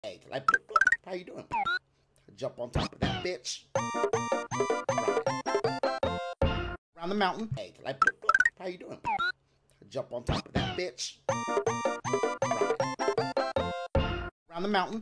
Hey, like, how you doing? Jump on top of that bitch. Around the mountain. Hey, like, how you doing? Jump on top of that bitch. Around the mountain.